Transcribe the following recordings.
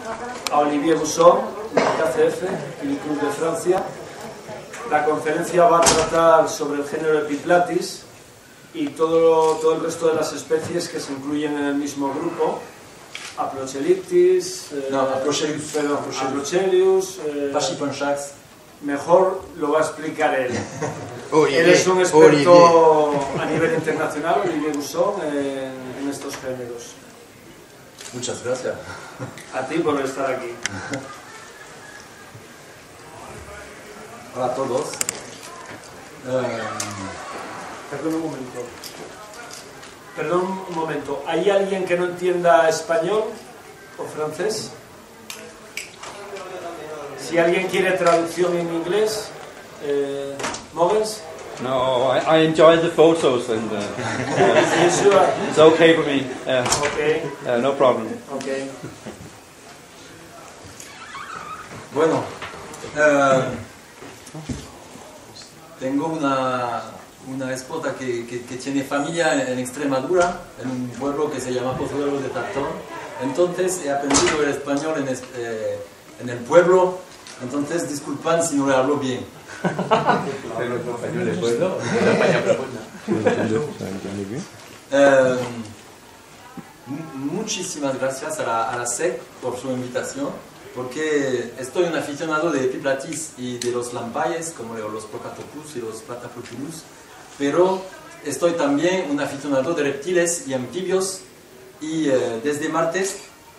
a Olivier Busson, del KCF y del Club de Francia. La conferencia va a tratar sobre el género Epiplatis y todo el resto de las especies que se incluyen en el mismo grupo. Aplochelitis, Aplochelius, Pachyponchax. Mejor lo va a explicar él. Él es un experto a nivel internacional, Olivier Busson, en estos géneros. Muchas gracias. A ti por estar aquí. Hola a todos. Perdón un momento. Perdón un momento. ¿Hay alguien que no entienda español o francés? Si alguien quiere traducción en inglés, Mogens? No, I enjoyed the photos and Sure. it's okay for me. Okay. No problem. Okay. Bueno, tengo una esposa que tiene familia en Extremadura, en un pueblo que se llama Pozuelo de Tartón. Entonces he aprendido el español en el pueblo, entonces disculpan si no le hablo bien. Muchísimas gracias a la SEC por su invitación, porque estoy un aficionado de Epiplatis y de los lampayes, como los Procatopus y los Plataplochilus, pero estoy también un aficionado de reptiles y anfibios, y desde martes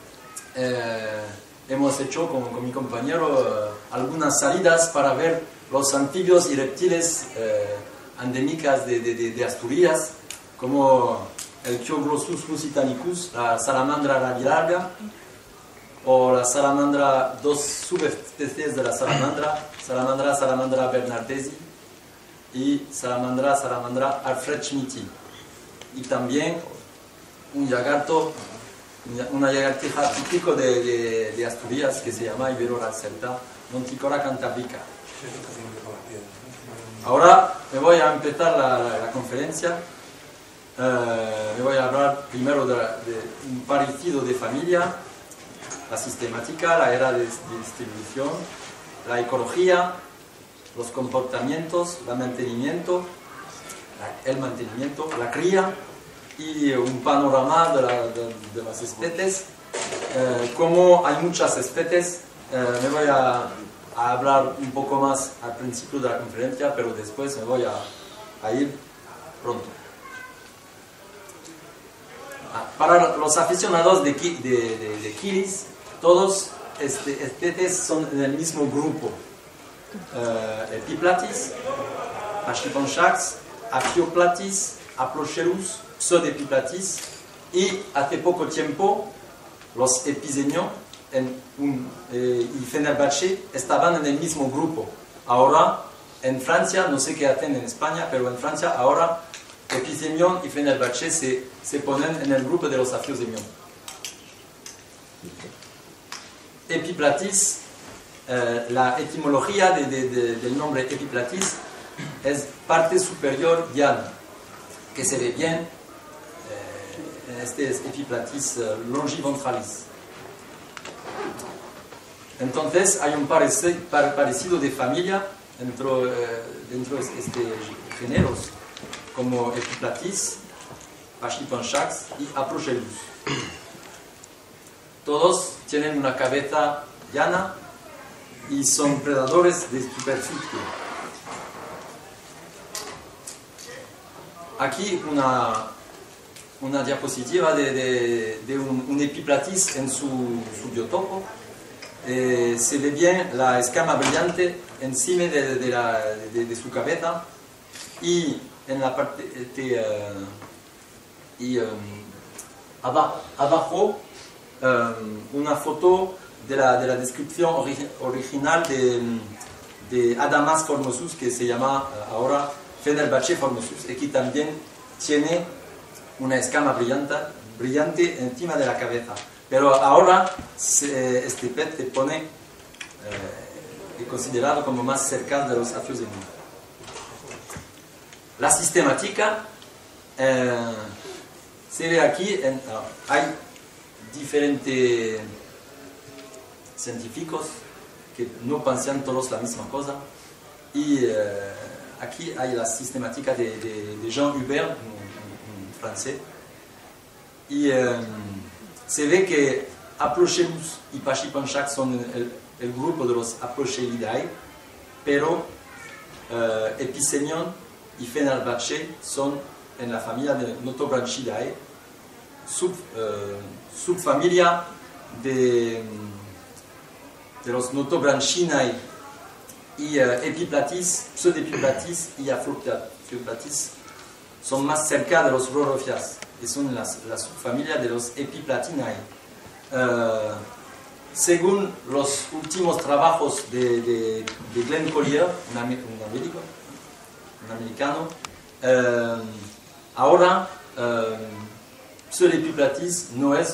hemos hecho con mi compañero algunas salidas para ver los anfibios y reptiles endémicas de Asturias, como el Chioglossus lusitanicus, la salamandra rabilarga, o la salamandra, dos subespecies de la salamandra bernardesi y salamandra alfred-schmidti, y también un lagarto, una lagartija típico de Asturias que se llama Iberora celta, Monticora cantabrica. Ahora me voy a empezar la conferencia. Me voy a hablar primero de un parecido de familia, la sistemática, la era de distribución, la ecología, los comportamientos, el mantenimiento, la cría, y un panorama de las especies. Como hay muchas especies, me voy a hablar un poco más al principio de la conferencia, pero después me voy a ir pronto. Para los aficionados de Kilis, todos especies son en el mismo grupo. Epiplatis, Pachyponchax, Aphioplatis, Aplochellus, Pseudepiplatis, y hace poco tiempo los Episemio y Fenerbahce estaban en el mismo grupo. Ahora en Francia, no sé qué hacen en España, pero en Francia ahora Episemion y Fenerbahce se ponen en el grupo de los Aphiosemion. Epiplatis, la etimología del nombre Epiplatis es parte superior llana, que se ve bien. Este es Epiplatis longiventralis. Entonces hay un parecido de familia dentro de este géneros, como Epiplatis, Pachyponchax y Aplochellus. Todos tienen una cabeza llana y son predadores de superficie. Aquí una diapositiva de un Epiplatis en su biotopo. Se ve bien la escama brillante encima de su cabeza, y en la parte abajo una foto de la descripción original de Adamas formosus, que se llama ahora Fenerbahce formosus, y que también tiene una escama brillante encima de la cabeza. Pero ahora este pez se pone considerado como más cercano de los Aphiosemion. La sistemática se ve aquí, hay diferentes científicos que no pensan todos la misma cosa. Y aquí hay la sistemática de Jean Hubert, un francés. Y se ve que Aplochemus y Pachipanchak son el grupo de los Aplochelidae, pero Epicenion y Fenerbahce son en la familia de Notobranchidae, subfamilia de los Notobranchinae y Epiplatis, Pseudepiplatis y Afroplatis son más cerca de los Rorofias y son la subfamilia de los Epiplatinae. Según los últimos trabajos de Glenn Collier, un americano, ahora Pseudepiplatis no es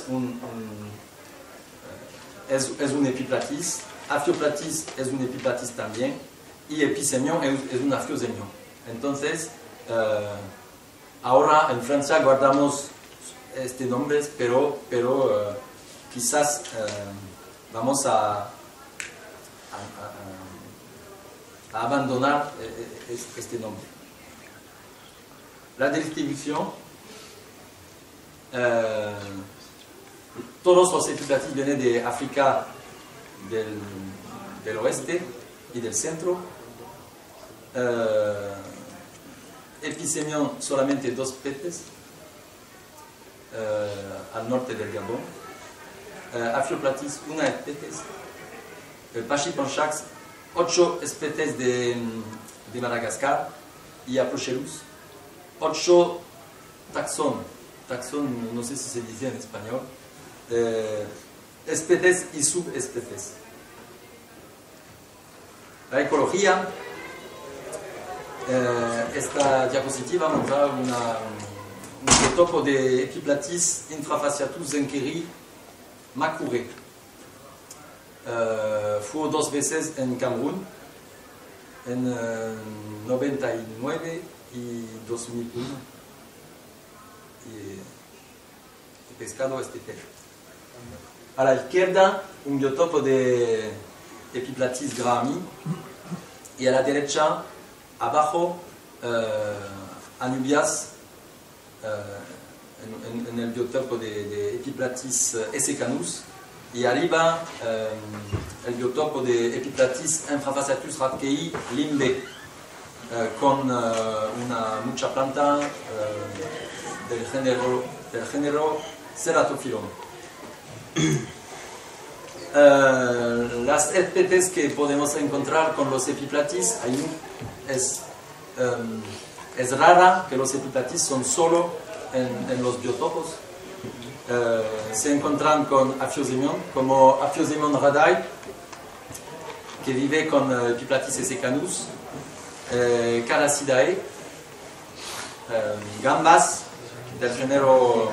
es un Epiplatis, Aphioplatis es un Epiplatis también, y Epicenion es un Aphiosemion. Entonces, ahora en Francia guardamos este nombre, pero quizás vamos a abandonar este nombre. La distribución, todos los Epiplatis vienen de África del oeste y del centro. Epicenion solamente 2 especies al norte del Gabón. Aphioplatis 1 especie. Pachipanchak 8 especies de Madagascar y Aplochemus 8 taxón, no sé si se dice en español, especies y subespecies. La ecología, esta diapositiva muestra un biotopo de Epiplatis infrafasciatus zenkeri Makure. Fue 2 veces en Camerún, en 99 y 2001. Y pescado este pez. A la izquierda, un biotopo de Epiplatis grahami, y a la derecha, abajo, Anubias, en el biotopo de Epiplatis essecanus, y arriba el biotopo de Epiplatis infrafasciatus radkei limbe, con mucha planta del género Ceratophyllum. Las especies que podemos encontrar con los Epiplatis, es rara que los Epiplatis son solo en los biotopos. Se encuentran con Aphiosemion, como Aphiosemion radai, que vive con Epiplatis essecanus, Carassidae, gambas del género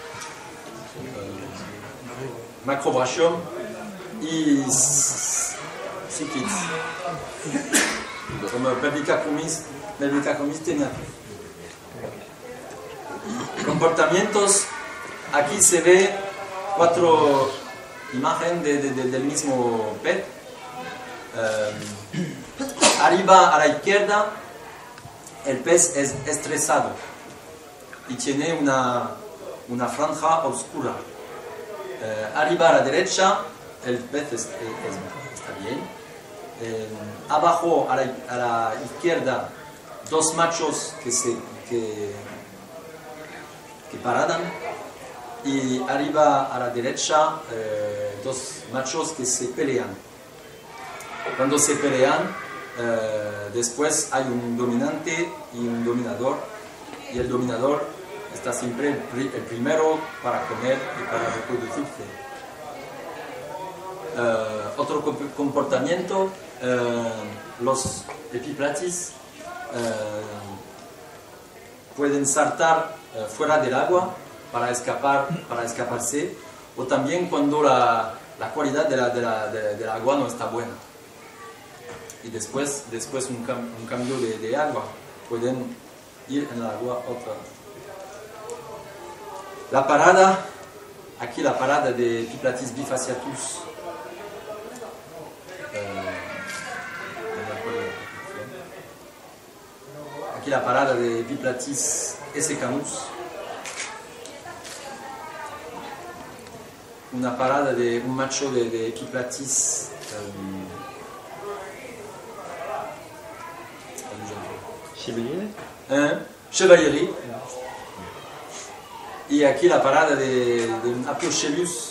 Macrobrachium y cichlids, como Pelvicacumis tenatus. Comportamientos. Aquí se ve 4 imágenes del mismo pez. Arriba a la izquierda, el pez es estresado y tiene una franja oscura. Arriba a la derecha, el pez está bien. Abajo a la izquierda, 2 machos que paradan. Y arriba a la derecha, 2 machos que se pelean. Cuando se pelean, después hay un dominante y un dominador, y el dominador está siempre el primero para comer y para reproducirse. Otro comportamiento, los Epiplatis pueden saltar fuera del agua para escaparse, o también cuando la calidad del agua no está buena. Y después un cambio de agua, pueden ir en el agua otra. La parada, aquí la parada de Epiplatis bifasciatus aquí la parada de Epiplatis escanus. Una parada de un macho de Epiplatis Chevalier. Y aquí la parada de un Aplochelius.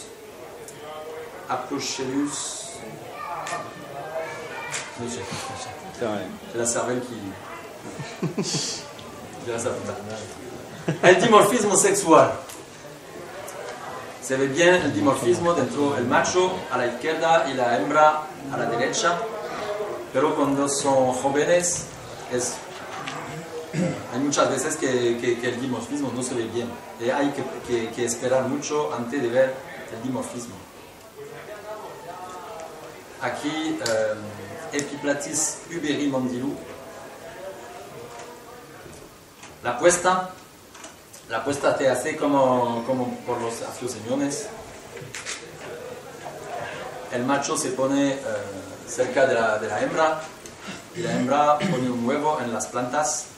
No sé. C'est la cervelle qui... El dimorfismo sexual. Se ve bien el dimorfismo dentro del macho a la izquierda y la hembra a la derecha, pero cuando son jóvenes hay muchas veces que el dimorfismo no se ve bien. Hay que esperar mucho antes de ver el dimorfismo. Aquí Epiplatis uberimondilus. La puesta se hace como por los afiosemiones. El macho se pone cerca de la hembra y la hembra pone un huevo en las plantas.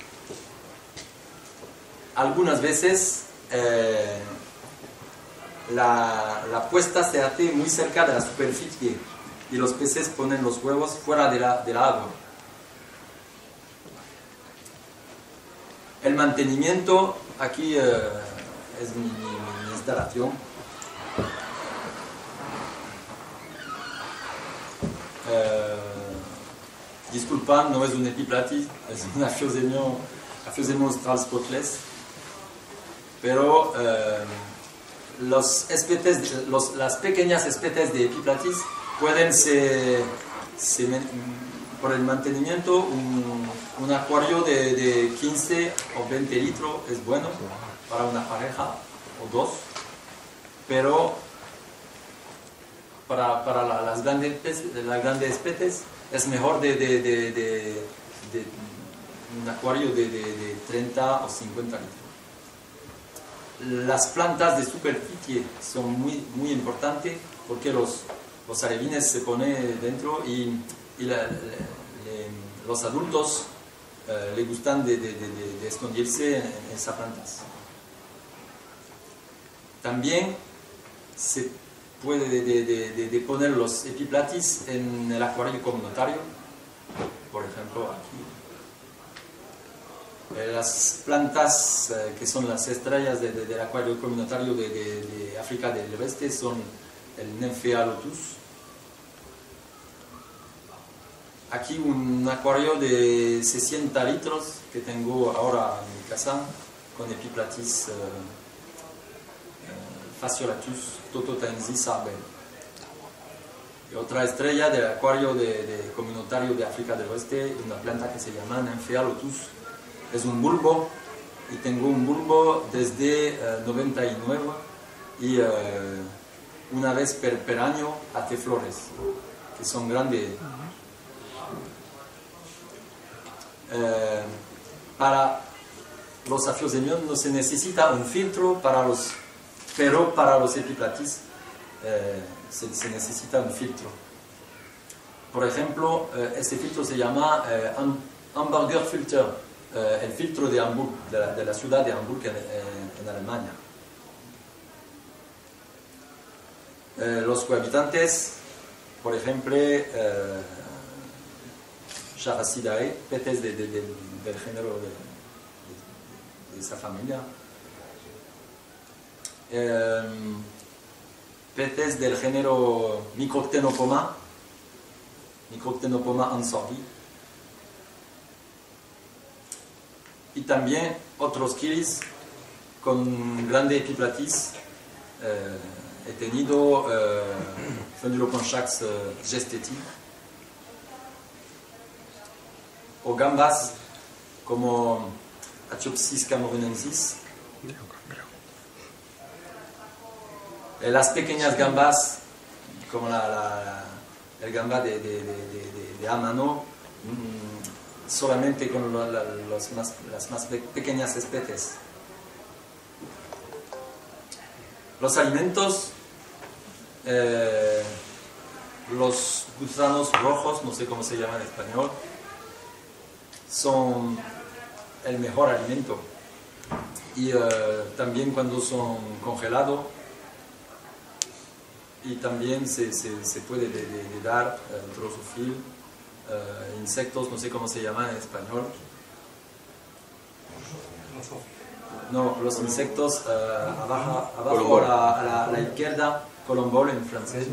Algunas veces la puesta se hace muy cerca de la superficie y los peces ponen los huevos fuera de la agua. El mantenimiento, aquí es mi instalación. Disculpa, no es un Epiplatis, es un Aphyosemion australspotles. Pero las pequeñas especies de Epiplatis pueden por el mantenimiento, un acuario de 15 o 20 litros es bueno para una pareja o dos, pero para las grandes especies es mejor de un acuario de 30 o 50 litros. Las plantas de superficie son muy importantes porque los alevines se ponen dentro y los adultos les gustan de esconderse en esas plantas. También se puede poner los Epiplatis en el acuario comunitario, por ejemplo aquí. Las plantas que son las estrellas del acuario comunitario de África del Oeste son el Nymphaealotus. Aquí un acuario de 60 litros que tengo ahora en mi casa con Epiplatis fasciolatus tototensis arbel. Y otra estrella del acuario comunitario de África del Oeste, una planta que se llama Nymphaealotus. Es un bulbo y tengo un bulbo desde 99 y una vez per año hace flores que son grandes. Para los Aphyosemion no se necesita un filtro pero para los Epiplatis se necesita un filtro. Por ejemplo, este filtro se llama Hamburger Filter, el filtro de Hamburg, de la ciudad de Hamburg en Alemania. Los cohabitantes, por ejemplo, Characidae, peces del género de esa familia, peces del género Microctenopoma ansordi, y también otros kilis con grande Epiplatis. He tenido Funduloponchax gesteti o gambas como Achiopsis camerunensis. Las pequeñas gambas como el gamba de Amano, solamente con las más pequeñas especies. Los alimentos, los gusanos rojos, no sé cómo se llama en español, son el mejor alimento. Y también cuando son congelados, y también se puede dar drosofil, insectos, no sé cómo se llama en español. No, los insectos abajo a la izquierda, colombol en francés.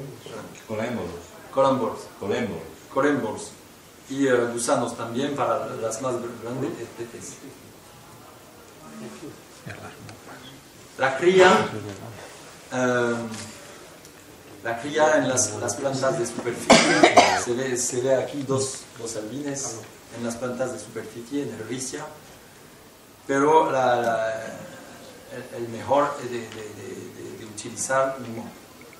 Colembols. Y gusanos también para las más grandes especies. La cría en las plantas de superficie, se ve aquí dos albines en las plantas de superficie, en Helvetia, pero el mejor de utilizar un moho.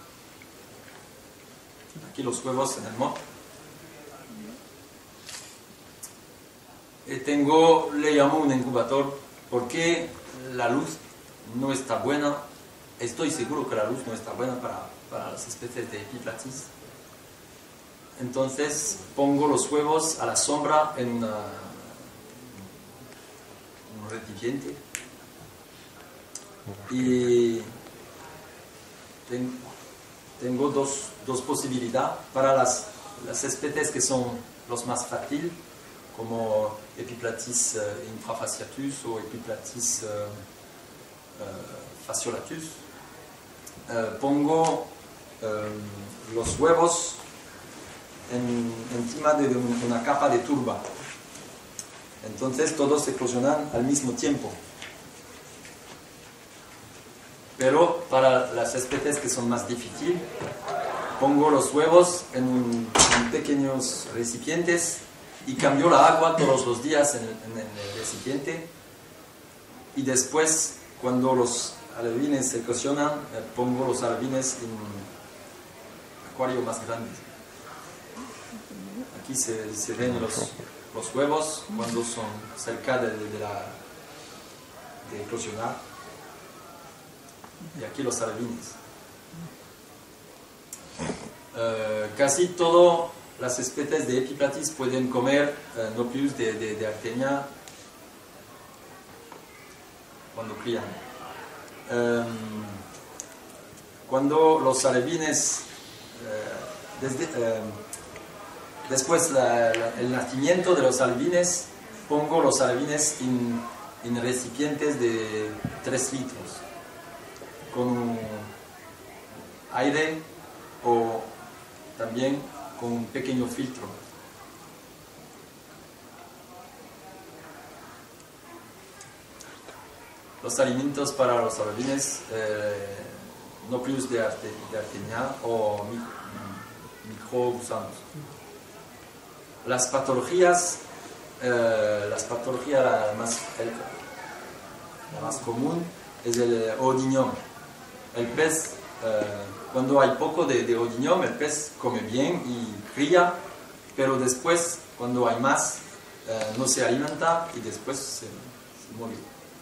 Aquí los huevos en el moho. Le llamo un incubator porque la luz no está buena. Estoy seguro que la luz no está buena para las especies de Epiplatis. Entonces pongo los huevos a la sombra en un recipiente y tengo dos posibilidades para las especies que son los más fáciles, como Epiplatis infrafasciatus o Epiplatis fasciolatus. Pongo los huevos encima de una capa de turba. Entonces todos eclosionan al mismo tiempo. Pero para las especies que son más difíciles, pongo los huevos en pequeños recipientes y cambio la agua todos los días en el recipiente. Y después, cuando los alevines se eclosionan, pongo los alevines en acuarios más grandes. Aquí se ven los huevos cuando son cerca de eclosionar. Y aquí los alevines. Casi todas las especies de Epiplatis pueden comer Nopleus de Artemia cuando crían. Cuando los alevines, después el nacimiento de los alevines, pongo los alevines en recipientes de 3 litros con aire o también con un pequeño filtro. Los alimentos para los alevines, Nopleus de Artemia o microgusanos. Las patologías, la más común es el oodinium. El pez, cuando hay poco de oodinium, el pez come bien y cría, pero después, cuando hay más, no se alimenta y después se muere.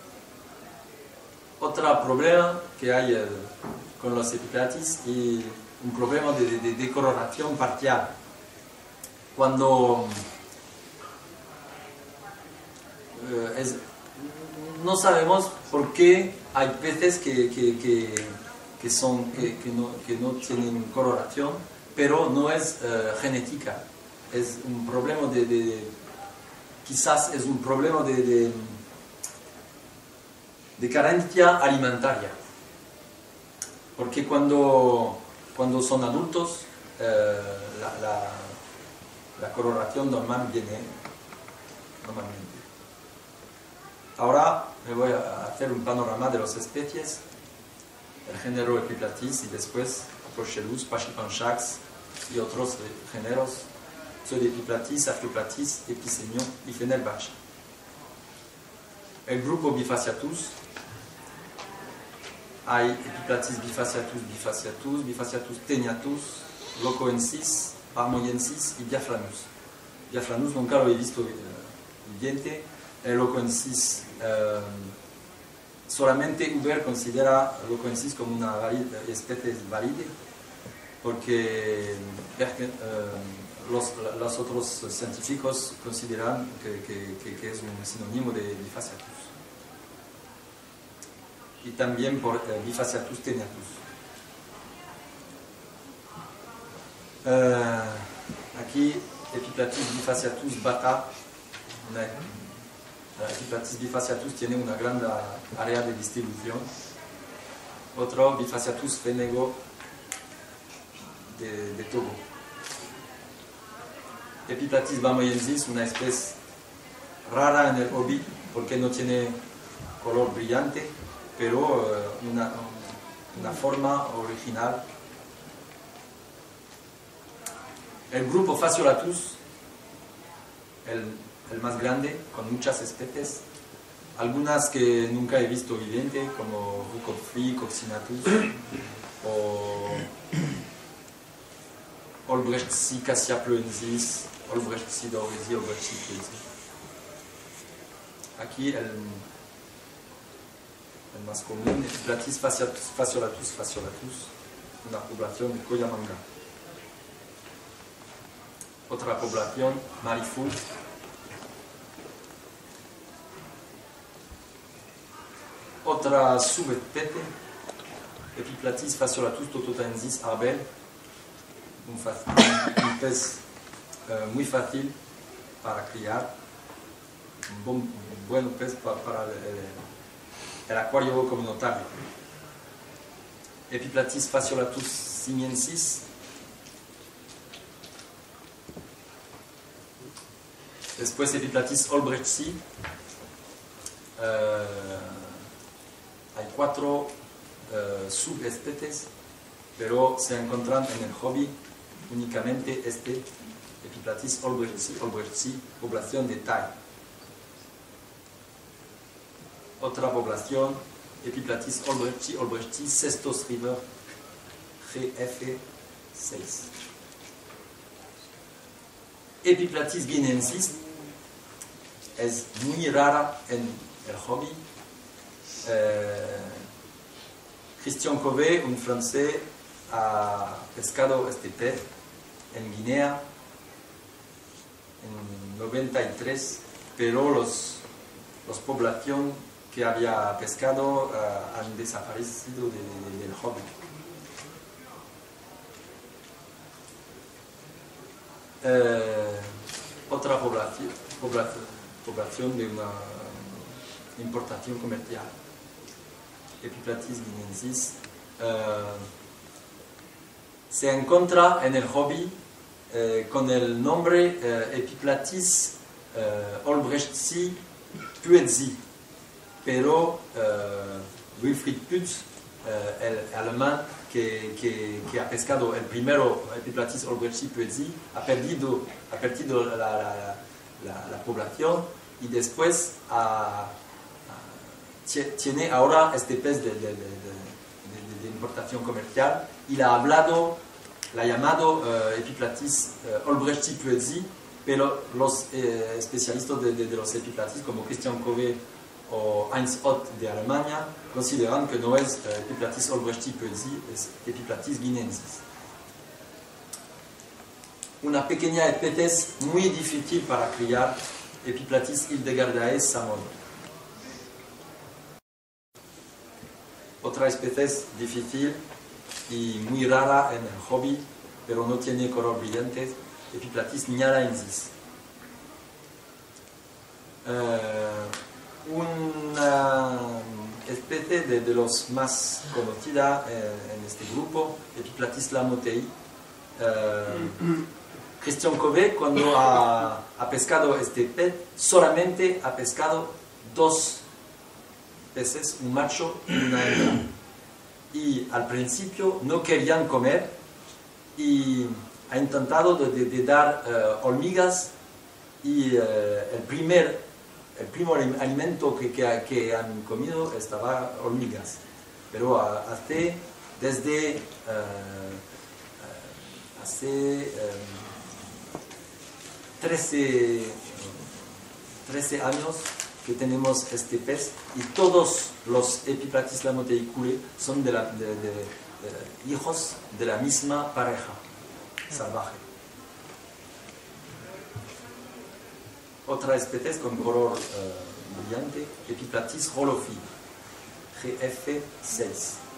Otro problema que hay con los Epiplatis es un problema de decoloración parcial. Cuando no sabemos por qué hay peces que no tienen coloración, pero no es genética. Es un problema quizás es un problema de carencia alimentaria. Porque cuando son adultos, la coloración normal viene normalmente. Ahora me voy a hacer un panorama de las especies, el género Epiplatis y después Prochelus, Pachypanchax y otros géneros, Pseudepiplatis, Archaeoplatis, Episemio y Fenerbahce. El grupo Bifasciatus, hay Epiplatis bifasciatus, Bifasciatus tenuatus, Locoensis, Armoyensis y Diaphanus. Diaphanus nunca lo he visto viviente. El Locoensis, solamente Huber considera Locoensis como una especie válida, porque los otros científicos consideran que es un sinónimo de Bifasciatus. Y también por Bifasciatus tenuatus. Aquí Epiplatis Bifasciatus bata. Epiplatis Bifasciatus tiene una gran área de distribución. Otro Bifasciatus fenego de Togo. Epiplatis bamoyensis, una especie rara en el hobby porque no tiene color brillante, pero una forma original. El grupo Fasciolatus, el más grande, con muchas especies, algunas que nunca he visto evidente, como Rucophrys, Coccinatus, o Olbrechtsi Cassiaploensis, Olbrechtsi Doresi, Olbrechtsi Ploensis. Aquí el más común es Epiplatis Fasciolatus, una población de Coyamanga. Otra población, Marifú. Otra subespecie, Epiplatis Fasciolatus tototensis arbel, un pez muy fácil para criar, un buen pez para el acuario comunitario. Epiplatis Fasciolatus simiensis. Después Epiplatis olbrechtsi. Hay 4 subespecies, pero se encuentran en el hobby únicamente Epiplatis olbrechtsi, población de Tai. Otra población, Epiplatis olbrechtsi Cestos river, GF6. Epiplatis guineensis es muy rara en el hobby. Christian Covey, un francés, ha pescado este pez en Guinea en 93, pero los poblaciones que había pescado han desaparecido del hobby. Otra población de una importación comercial, Epiplatis guineensis, se encuentra en el hobby con el nombre Epiplatis olbrechtsi puetzi, pero Wilfried Pütz, el alemán que ha pescado el primero Epiplatis olbrechtsi puetzi, ha perdido la población y después tiene ahora este pez de importación comercial y la ha llamado Epiplatis olbrechtsi puetzi, pero los especialistas de los Epiplatis como Christian Covey o Heinz Ott de Alemania consideran que no es Epiplatis olbrechtsi puetzi, es Epiplatis guineensis. Una pequeña especie muy difícil para criar, Epiplatis hildegardae salmon. Otra especie difícil y muy rara en el hobby, pero no tiene color brillante, Epiplatis nyalaensis. Una especie de los más conocida en este grupo, Epiplatis lamotei. Christian Covey, cuando ha pescado este pez, solamente ha pescado 2 peces, un macho y una hembra. Y al principio no querían comer y ha intentado de dar hormigas y el primer alimento que han comido estaba hormigas. Pero hace 13 años que tenemos este pez y todos los Epiplatis lamoteiculae son hijos de la misma pareja salvaje. otra especie con color brillante, Epiplatis rolofi, GF6.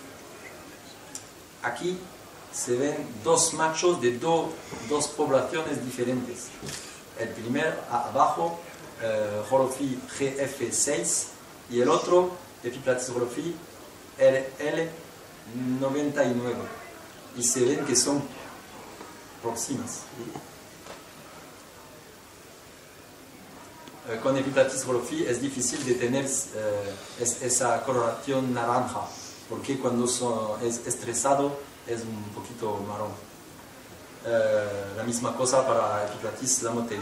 Aquí se ven dos machos de dos poblaciones diferentes. El primer abajo, rolofi GF6, y el otro, Epiplatis rolofi L99. Y se ven que son próximas. Con Epiplatis rolofi es difícil de tener esa coloración naranja, porque cuando es estresado es un poquito marrón. La misma cosa para Epiplatis lamoteri.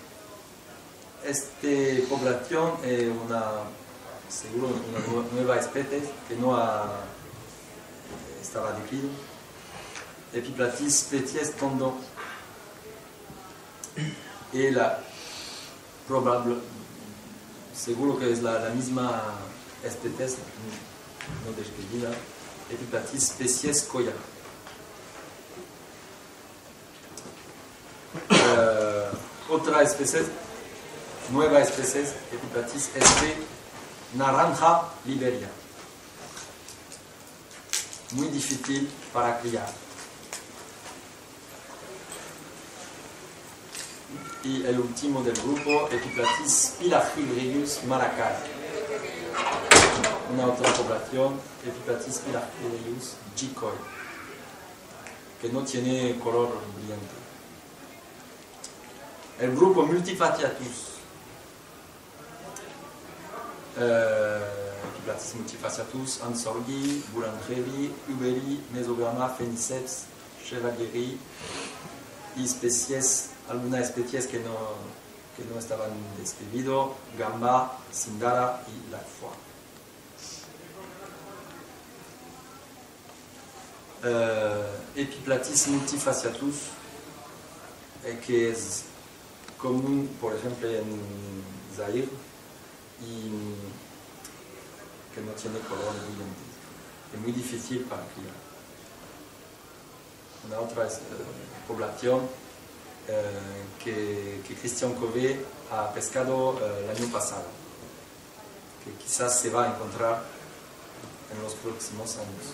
Esta población es seguro una nueva especie que no estaba descrito. Epiplatis species tondo. Y seguro que es la misma especie no describida, Epiplatis species coya. Otra especie, nueva especie, Epiplatis naranja liberia. Muy difícil para criar. Y el último del grupo, Epiplatis pilagrius maracay. Una otra población, Epiplatis pilagrius gicoy, que no tiene color brillante. El grupo multifasciatus, Epiplatis multifasciatus, Ansorgi, Boulangeri, Uberi, Mesogramma, Pheniceps, Chevalieri y algunas especies que no estaban describidas, Gamba, Sindara y Lacfoie. Epiplatis multifasciatus, que es común, por ejemplo, en Zaire, y que no tiene color brillante. Es muy difícil para criar. Una otra población que Christian Cové ha pescado el año pasado, que quizás se va a encontrar en los próximos años.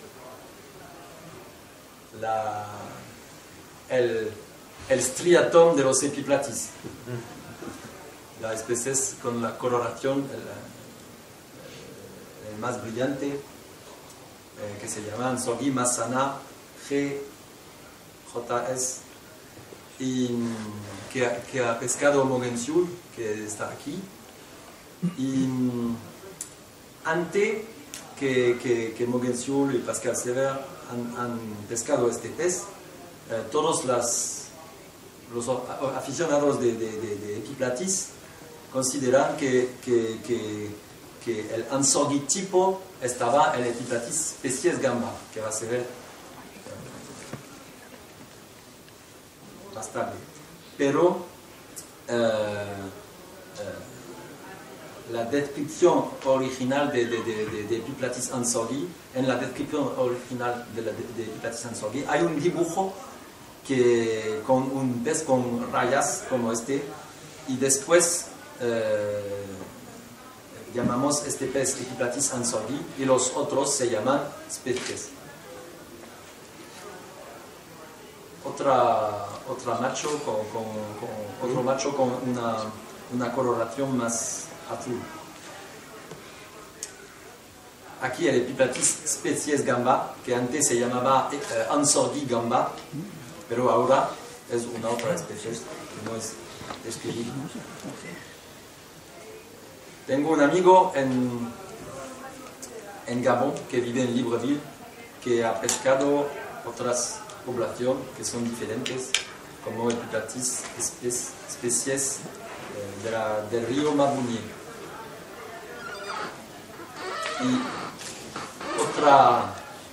El striatum de los Epiplatis, la especie con la coloración el más brillante, que se llama Ansorgi Masana GJS, y que ha pescado Mogensiul, que está aquí. Y antes que Mogensiul y Pascal Sever han pescado este pez, todos los aficionados de Epiplatis consideran que el Ansorgi tipo estaba en Epiplatis species gamba, que va a ser más tarde. Pero la descripción original de Epiplatis Ansorgi, en la descripción original de Epiplatis Ansorgi hay un dibujo con un pez con rayas como este, y después llamamos este pez Epiplatis Ansorgi y los otros se llaman especies. Otro macho con una coloración más azul. Aquí el Epiplatis species gamba, que antes se llamaba Ansorgi gamba, pero ahora es una otra especie que no es describida. Tengo un amigo en Gabón que vive en Libreville, que ha pescado otras poblaciones que son diferentes, como Epiplatis especies del río Mabunier. Y otra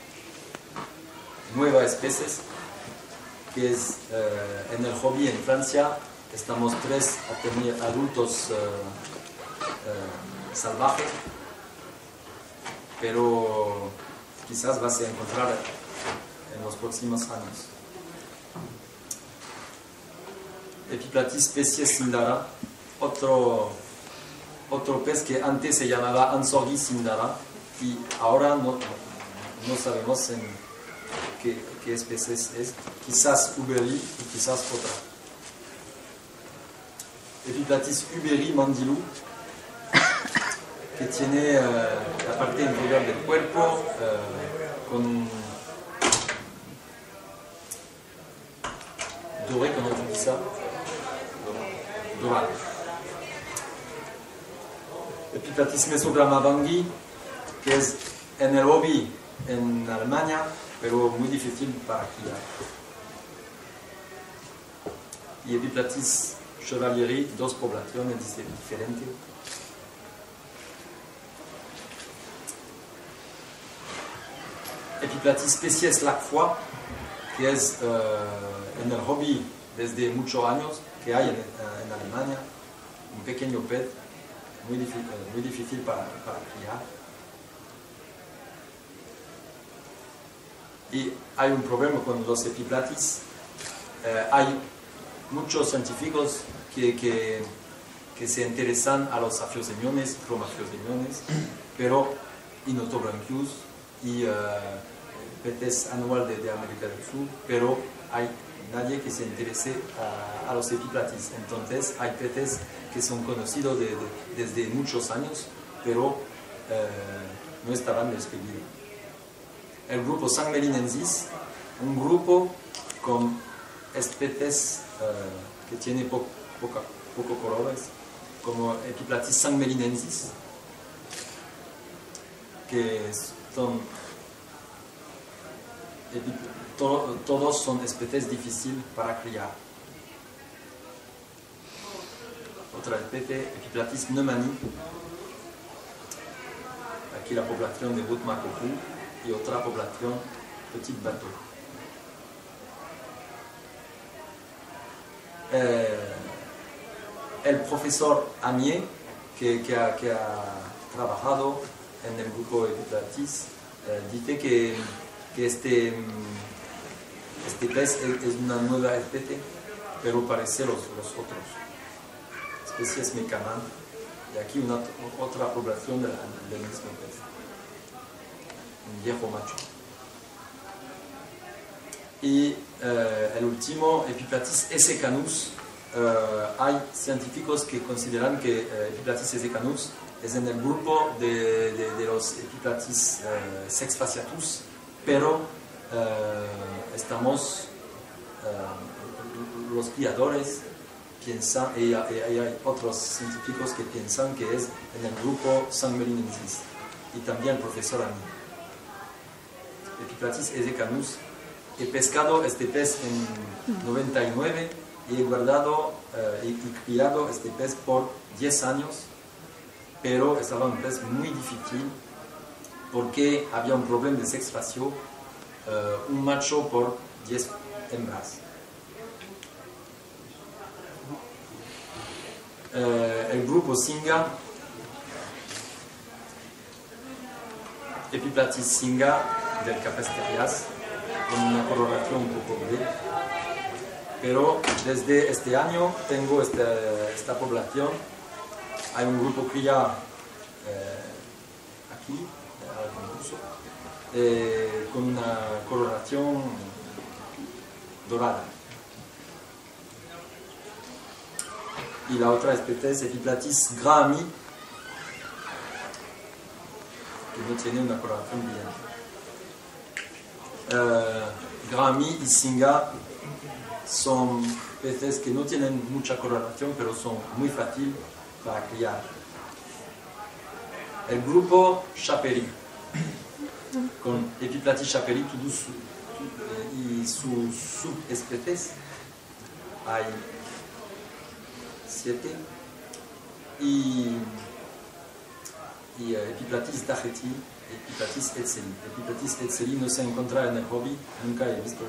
nueva especie que es en el hobby en Francia, estamos 3 a tener adultos salvajes, pero quizás vas a encontrar en los próximos años. Epiplatis species Sindara, otro pez que antes se llamaba Ansorgi sindara y ahora no sabemos qué especie es, quizás uberi y quizás otra. Epiplatis uberi mandilou, que tiene la parte inferior del cuerpo con doré, comment on dit ça? Dorado. Epiplatis mesogramma bangui, que es en el hobby en Alemania, pero muy difícil para criar. Y Epiplatis chevalieri, dos poblaciones diferentes. Epiplatis species lacfois, que es en el hobby desde muchos años, que hay en Alemania, un pequeño pez muy difícil para criar. Y hay un problema con los epiplatis. Hay muchos científicos que se interesan a los afiosemiones, cromafiosemiones, pero Inotobranchius y peces anual de América del Sur, pero hay nadie que se interese a los epiplatis. Entonces hay peces que son conocidos desde muchos años, pero no estaban descritos. El grupo Sangmelinensis, un grupo con especies que tiene poco colores, como Epiplatis sangmelinensis, que son todos son especies difíciles para criar. Otra especie, Epiplatis pneumani, aquí la población de Butmacopu y otra población Petit Bateau. El profesor Amier, que ha trabajado en el grupo Epiplatis, dice que este pez es una nueva especie, pero parece los otros. Especies Mecaman, y aquí otra población del mismo pez, un viejo macho. Y el último, Epiplatis essecanus, hay científicos que consideran que Epiplatis essecanus es en el grupo de los Epiplatis sexfasciatus, pero los criadores piensan, y hay otros científicos que piensan que es en el grupo Sangmelinensis, y también el profesor Ami. Epiplatis essecanus. He pescado este pez en 99 y he guardado y criado este pez por 10 años, pero estaba un pez muy difícil porque había un problema de sexfacio, un macho por 10 hembras. El grupo Singa, Epiplatis singa del Capesterias, con una coloración un poco gris, pero desde este año tengo esta población. Hay un grupo cría aquí, al concurso, con una coloración dorada. Y la otra especie es Epiplatis grahami, que no tiene una coloración brillante. Grahami y Singa son peces que no tienen mucha coloración, pero son muy fáciles para criar. El grupo Chaperi, con Epiplatis chaperi y sus subespecies, hay 7, y Epiplatis tajeti, Epiplatis etzeli. Epiplatis etzeli no se encuentra en el hobby, nunca he visto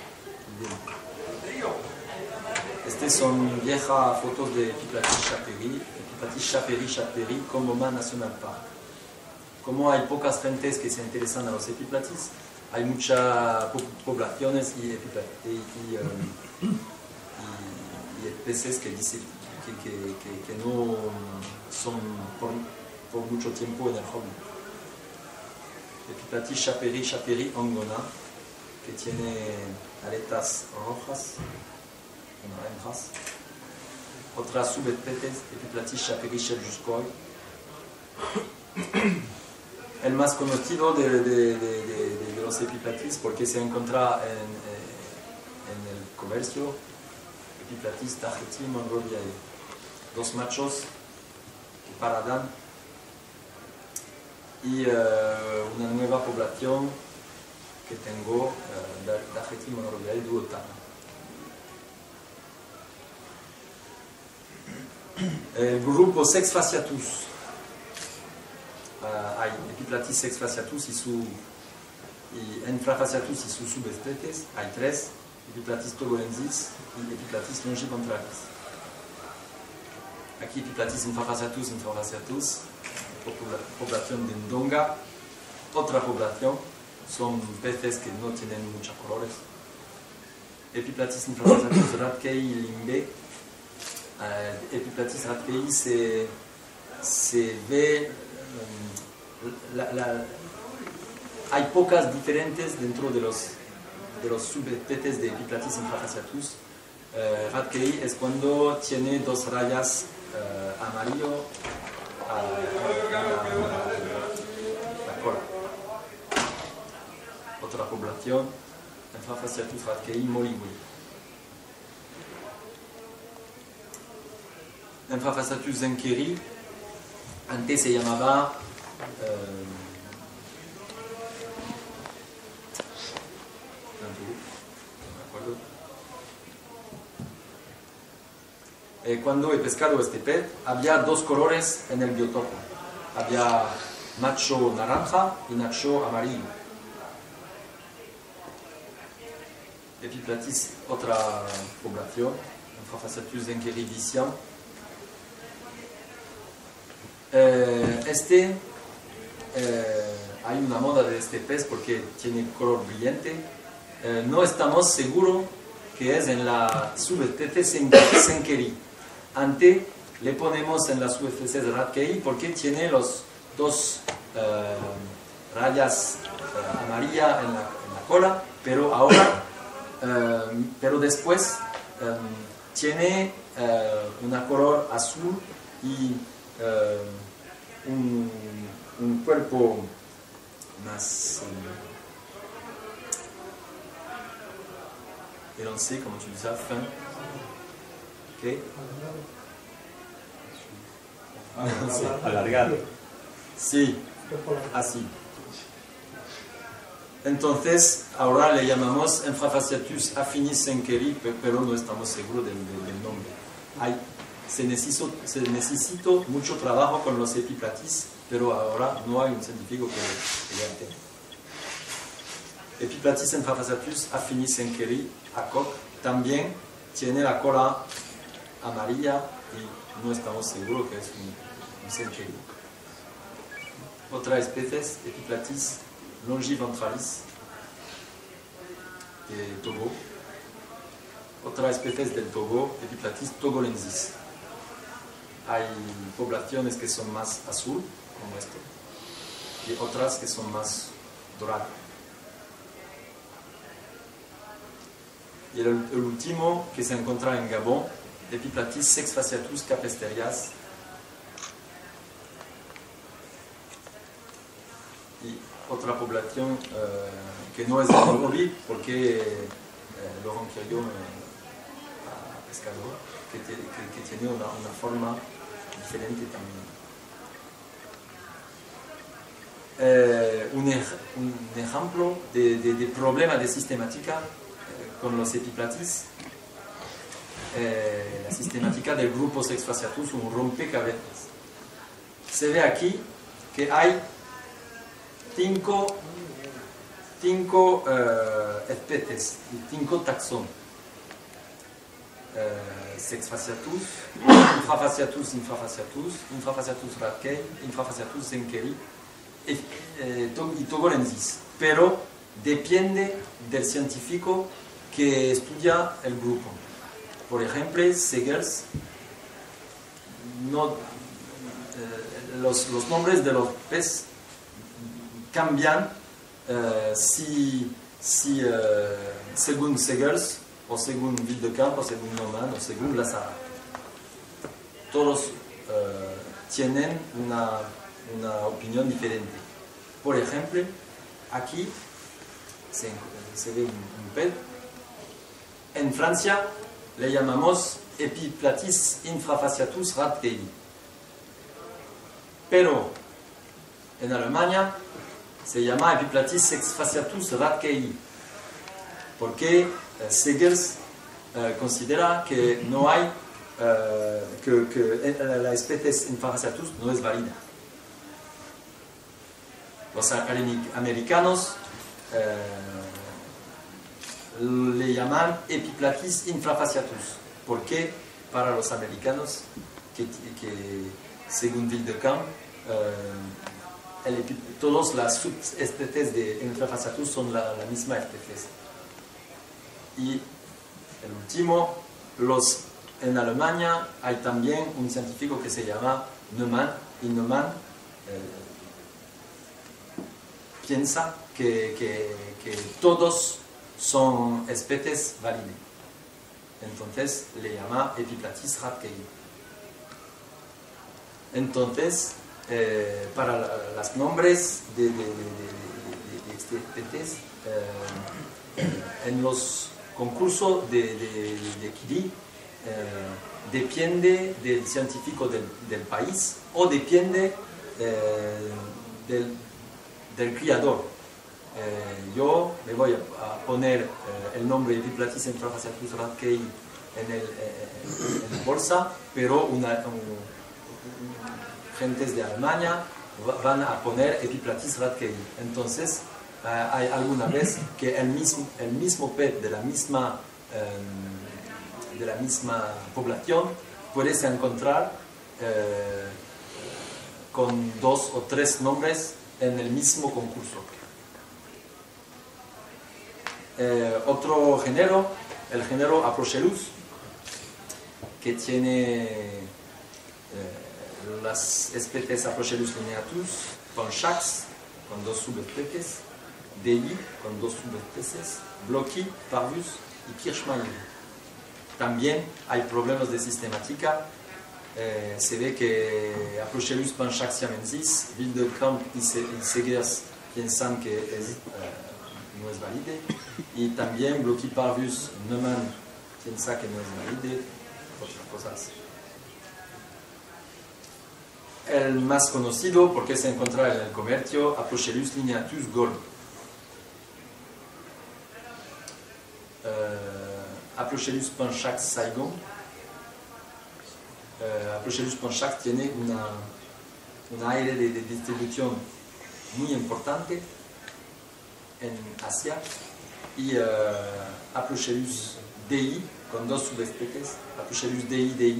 el. Estas son viejas fotos de Epiplatis chaperi como Man National Park. Como hay pocas gentes que se interesan a los Epiplatis, hay muchas poblaciones y peces que que no son por mucho tiempo en el hobby. Epiplatis chaperi angona, que tiene aletas rojas, naranjas. Otras subespecies, Epiplatis chaperi sheljuskoi. El más conocido de los epiplatis, porque se encuentra en el comercio, Epiplatis tahiti monroviae. Dos machos que paradan y una nueva población que tengo, Tahiti monroviae duotana. El grupo Sex fasciatus. Hay Epiplatis sex fasciatus y Infrafasciatus y sus subespecies. Hay tres: Epiplatis togolensis y Epiplatis longiventralis. Aquí Epiplatis infrafasciatus, población de Ndonga. Otra población son peces que no tienen muchos colores. Epiplatis infrafasciatus radkei y limbe. Epiplatis radkei se ve. Hay pocas diferentes dentro de los subespecies de Epiplatis infrafasciatus. Radkei es cuando tiene dos rayas amarillo la cola. Otra población, Infrafasciatus radkei moligui. Infrafasciatus zenkeri, antes se llamaba cuando he pescado este pez, había dos colores en el biotopo. Había macho naranja y macho amarillo. Epiplatis, otra población, Infrafasciatus zenkeri vician. Hay una moda de este pez porque tiene color brillante. No estamos seguros que es en la subespecie zenkeri. Antes le ponemos en la subespecie de radkei porque tiene los dos rayas amarillas en la cola, pero ahora, pero después tiene una color azul y un cuerpo más élancé, como tu disais, fin. ¿Qué? Alargado. Sí, así. Entonces, ahora le llamamos Infrafasciatus affinis zenkeri, pero no estamos seguros del nombre. Se necesitó mucho trabajo con los epiplatis, pero ahora no hay un científico que ya entienda. Epiplatis Infrafasciatus affinis zenkeri, ACOC, también tiene la cola amarilla y no estamos seguros que es un zenkeri. Otra especie es Epiplatis longiventralis de Togo. Otra especie es del Togo, Epiplatis togolensis. Hay poblaciones que son más azul, como esto, y otras que son más doradas. Y el último que se encuentra en Gabón, Epiplatis sex fasciatus capesterias. Y otra población que no es de hobby, porque Laurent Quirion, pescador, que tiene una forma diferente también. Un ejemplo de problema de sistemática con los epiplatis, la sistemática del grupo Sex fasciatus, un rompecabezas. Se ve aquí que hay cinco especies, 5 taxones. Sex fasciatus, Infrafasciatus radkei, Infrafasciatus zenkeri y togolensis. Pero depende del científico que estudia el grupo. Por ejemplo, Segers los nombres de los peces cambian según Segers, o según Vildecamp, o según Neumann, o según Lazara. Todos tienen una opinión diferente. Por ejemplo, aquí se ve un pez. En Francia le llamamos Epiplatis infrafasciatus radkei. Pero en Alemania se llama Epiplatis exfasciatus radkei, porque Segers considera que no hay, que la especie infrafasciatus no es válida. Los americanos le llaman Epiplatis infrafasciatus, porque para los americanos, que según Vildecamp, todas las subespecies de infrafasciatus son la misma especie. Y el último, en Alemania hay también un científico que se llama Neumann, y Neumann piensa que todos son especies válidas. Entonces le llama Epiplatis radkei. Entonces, para los nombres de especies, en los concursos de Curie, depende del científico del país o depende del criador. Yo me voy a poner el nombre Epiplatis infrafasciatus radkei en la bolsa, pero gentes de Alemania van a poner Epiplatis radkei. Entonces, hay alguna vez que el mismo pez de la misma población puedes encontrar con 2 o 3 nombres en el mismo concurso. Otro género, el género Aprocelus, que tiene las especies Aprocelus lineatus, Ponchax, con 2 subespecies, Dei, con 2 subespecies, Blochi, Parvus y Kirschmayeri. También hay problemas de sistemática. Se ve que Aprocelus panchaxiamensis, Vildecamp y Segers piensan que no es válide, y también Blochi, Parvus, Neumann piensa que no es válide, otras cosas. El más conocido, porque se encuentra en el comercio, Aprocelus lineatus Gold. Aprocelus panchax Saigon. Aprocelus panchax tiene un área de distribución muy importante en Asia, y Aprocelus Dei, con 2 subespecies, Aprocelus Dei,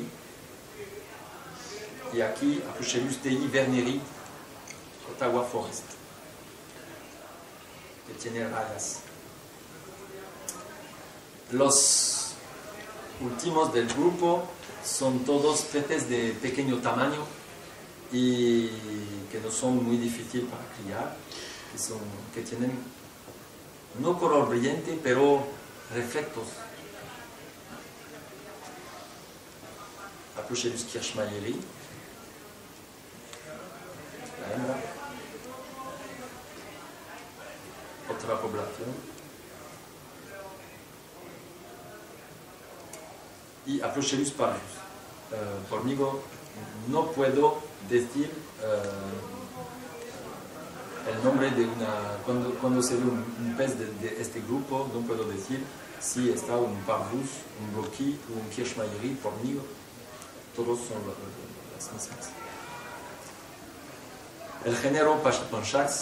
y aquí Aprocelus Dei Werneri, Ottawa Forest, que tiene rayas. Los últimos del grupo son todos peces de pequeño tamaño y que no son muy difíciles para criar, que tienen no color brillante, pero reflectos. Aprocelus Kirschmayeri, la hembra. Otra población. Y Aprocelus parvus. Conmigo no puedo decir el nombre de cuando se ve un pez de este grupo, no puedo decir si está un parvus, un blochi o un Kirschmayeri. Conmigo todos son las mismas. El género Ponchax,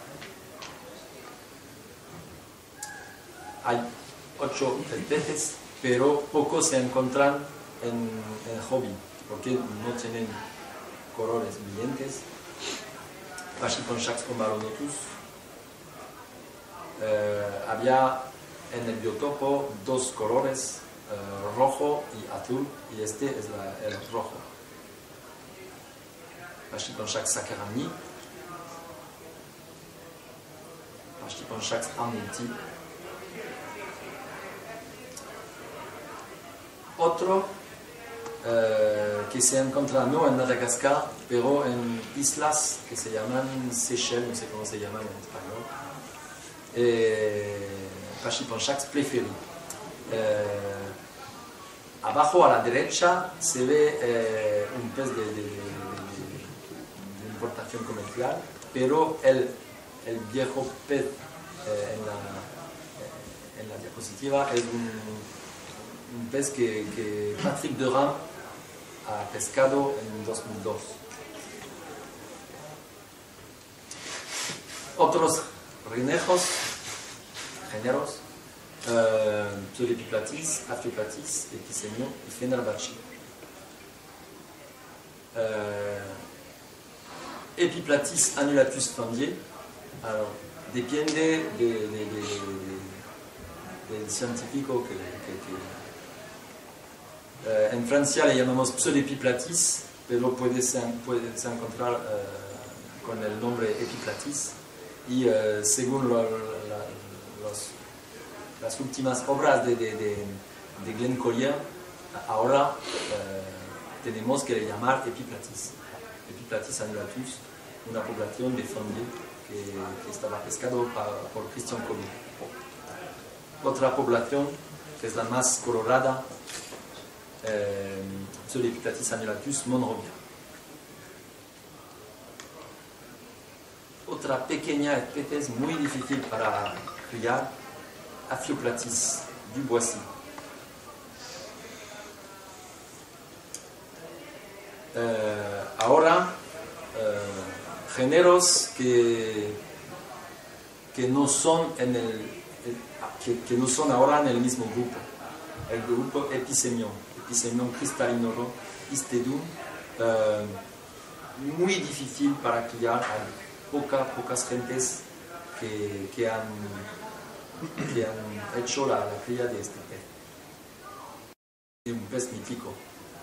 hay 8 especies, pero pocos se encuentran en hobby, porque no tienen colores brillantes. Ponchax Combaronotus. Había en el biotopo 2 colores, rojo y azul, y este es el rojo. Pachipanchax saccharani, Pachipanchax arnouti. Otro que se encuentra no en Madagascar, pero en islas que se llaman Seychelles, no sé cómo se llaman en español. Pachipanchax pleferi. Abajo a la derecha se ve un pez de importación comercial, pero el viejo pez en la diapositiva es un pez que Patrick Durand ha pescado en 2002. Otros géneros, Pseudepiplatis, Aphioplatis, Episemio y Fenerbahce. Epiplatis annulatus fandier, alors, depende del científico que en Francia le llamamos Pseudepiplatis, pero puede encontrar con el nombre Epiplatis, y según las últimas obras de Glenn Collier, ahora tenemos que llamar Epiplatis annulatus, una población de fandier que estaba pescado por Christian Collier. Otra población, que es la más colorada, Pseudepiplatis annulatus monrovia. Otra pequeña especie es muy difícil para criar, Aphioplatis duboisi. Ahora, géneros que no son que no son ahora en el mismo grupo. El grupo Episemion cristallinoro, Histedum, muy difícil para criar. Hay pocas gentes que han hecho la cría de este pez. Es un pez mítico.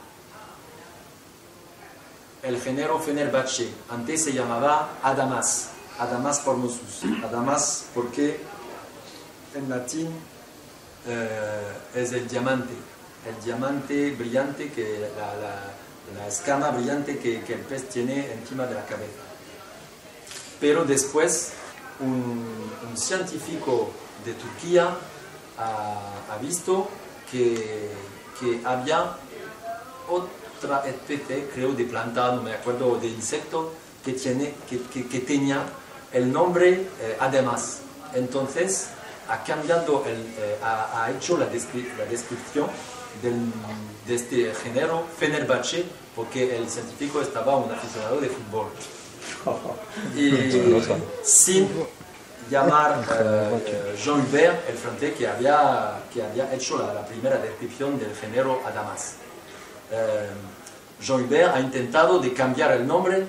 El género Fenerbahce antes se llamaba Adamas formosus. Adamas porque en latín es el diamante brillante, que la escama brillante que el pez tiene encima de la cabeza. Pero después un científico de Turquía ha visto que había otra especie, creo de planta, no me acuerdo, de insecto, que tenía el nombre Adamas. Entonces ha cambiado, ha hecho la descripción de este género Fenerbahce, porque el científico estaba un aficionado de fútbol. Y sin llamar Jean Hubert, el francés que había hecho la primera descripción del género Adamas. Jean Hubert ha intentado de cambiar el nombre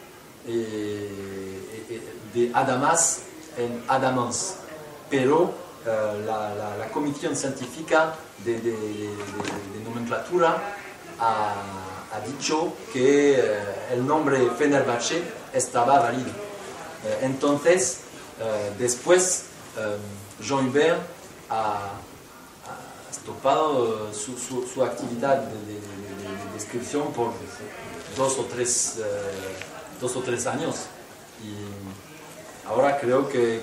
de Adamas en Adamans, pero la comisión científica de nomenclatura ha dicho que el nombre Fenerbahce estaba válido. Entonces, después, Jean Hubert ha stopado su actividad de descripción por 2 o 3 años. Y ahora creo que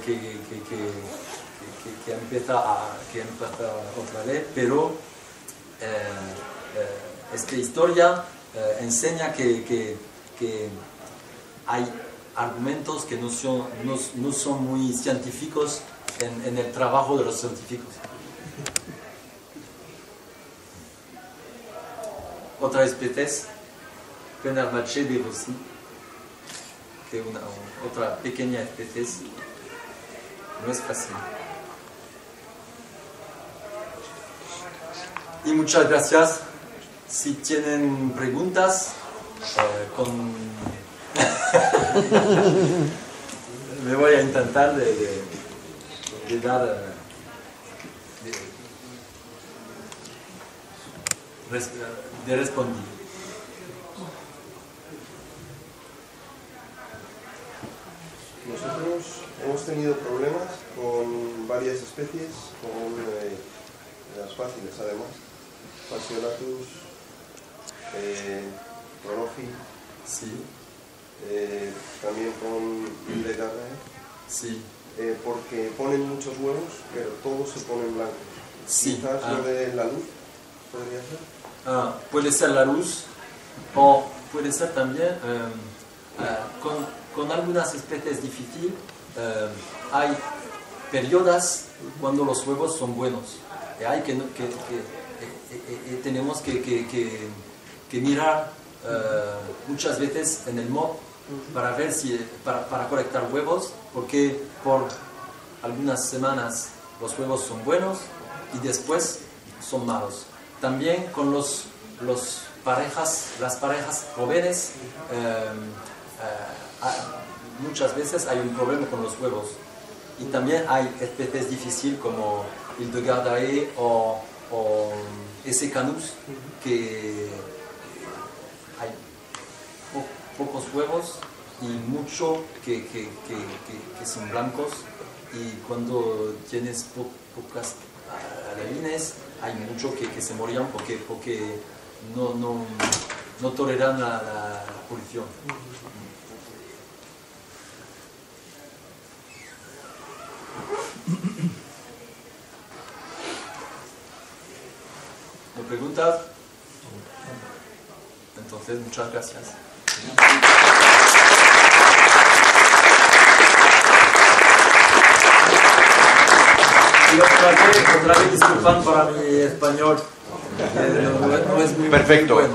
empieza otra vez, pero esta historia enseña que hay argumentos que no son muy científicos en el trabajo de los científicos. Otra especie es Fenerbahce devosi, que otra pequeña especie, no es fácil. Y muchas gracias. Si tienen preguntas, me voy a intentar de responder. varias especies, con las fáciles además, Fasciolatus, Prolofi, Sí, también con Hildegardie, sí. porque ponen muchos huevos, pero todos se ponen blancos. Sí. Quizás lo de la luz podría ser. Puede ser la luz o puede ser también con algunas especies difíciles. Hay periodos cuando los huevos son buenos. Hay tenemos que mirar muchas veces en el mod para ver si para colectar huevos, porque por algunas semanas los huevos son buenos y después son malos. También con las parejas jóvenes, muchas veces hay un problema con los huevos. Y también hay especies difíciles como Hildegardie o ese Canus, que hay pocos huevos y mucho que son blancos, y cuando tienes pocas alevines hay mucho que se morían porque no toleran la polución. ¿Me preguntas? Entonces, muchas gracias. Y otra vez disculpan para mi español, no es muy Perfecto. bueno.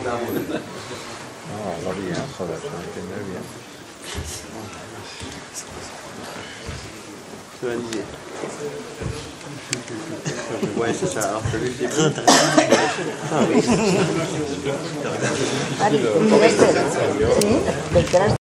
Lo haría, joder, se me entiende bien. Ouais, c'est ça. Alors celui qui Ah oui.